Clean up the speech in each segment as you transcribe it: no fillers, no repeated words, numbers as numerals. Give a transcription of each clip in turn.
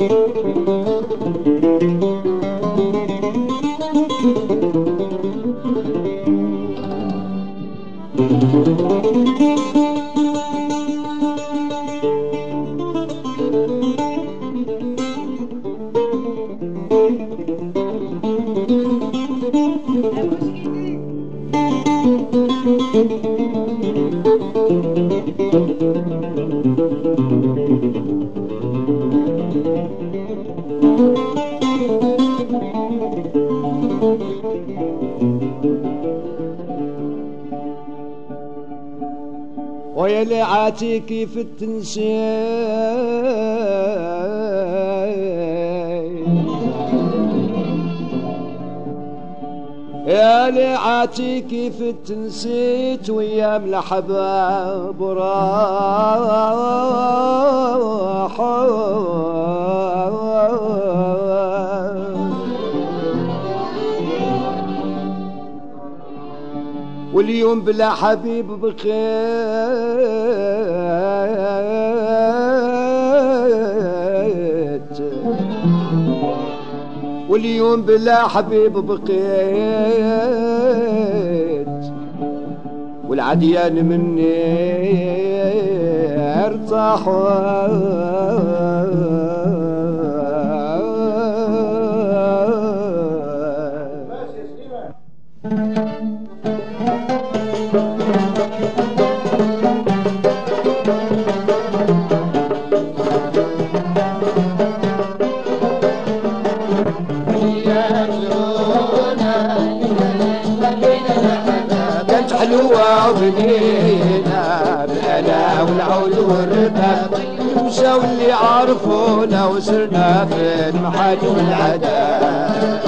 ويا لعاتي كيف تنسي يا لعاتي كيف تنسيت ويام الأحباب راحوا واليوم بلا حبيب بقيت واليوم بلا حبيب بقيت والعديان مني ارتاحوا وبنينا بالألا والعود والرباب مشاو اللي عرفونا وصرنا في المحاج والعذاب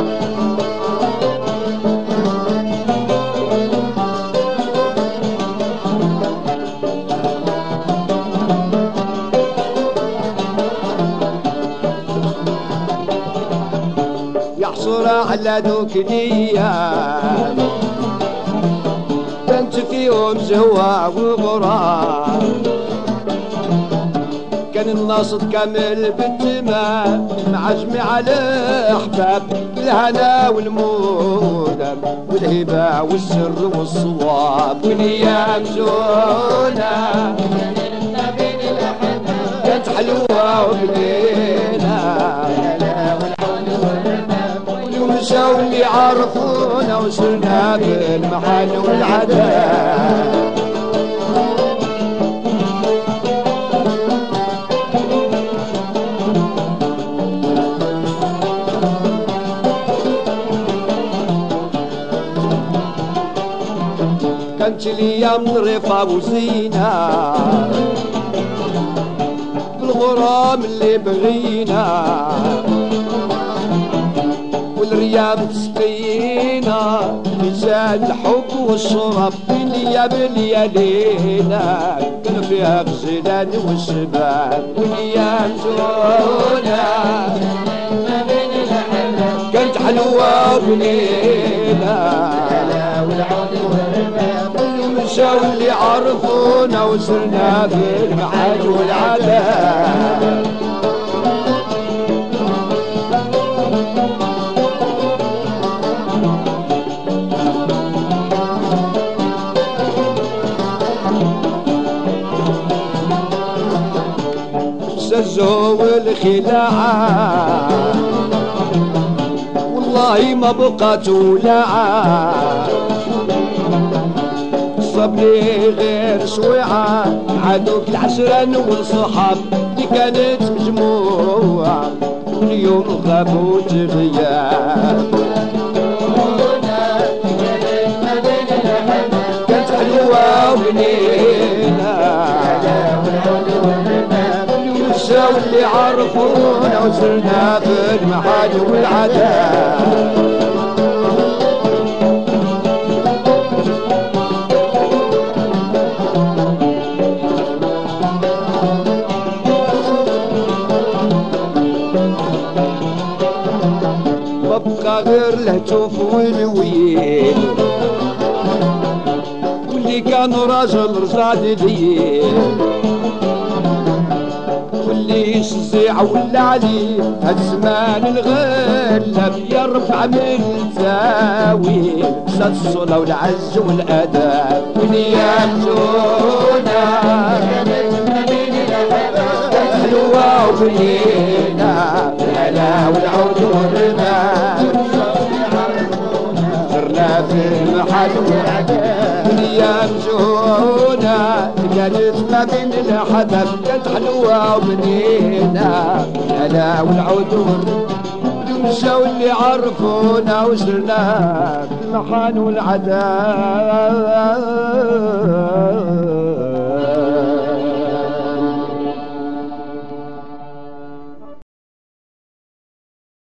يحصر على ذوك الايام كنت فيهم زهوة وغرام كان الناصد كامل بالتمام معجمع الأحباب الهنا والمودة والهبة والسر والصواب والأيام زونا كانت حلوة وبنينا مشاو اللي عرفونا وصرنا بالمحن والعذاب كانت الايام ظريفة وزينة بالغرام اللي بغينا والريام تسقينا ميزان الحب والشرب بليا بليا لينا كان فيها غزلان والشباب والايام زونا كانت حلوة بلينا مشاو اللي عرفونا وصرنا بالمحاج والعذاب الزو والخلاعة والله ما بقات ولاعة صبري غير سويعة عادوك العشران والصحاب اللي كانت مجموعة واليوم غابوا غياب كانت حلوة وبنينا مشاو اللي عرفونا وصرنا في المحاج والعذاب مبقى غير الهتوف والويل واللي كان راجل رصاد ديل واللي شزيع ولا علي هاد زمان الغلب يرفع من تاويل شاد الصلاة والعز والأداب ونياتنا حلوة وبنينا الهلا والعود والرمال صرنا في المحل والأيام جونا كانت ما بين الحدث كانت حلوة وبنينا الهلا والعود والرمال مشاو اللي عرفونا وصرنا في المحن والعذاب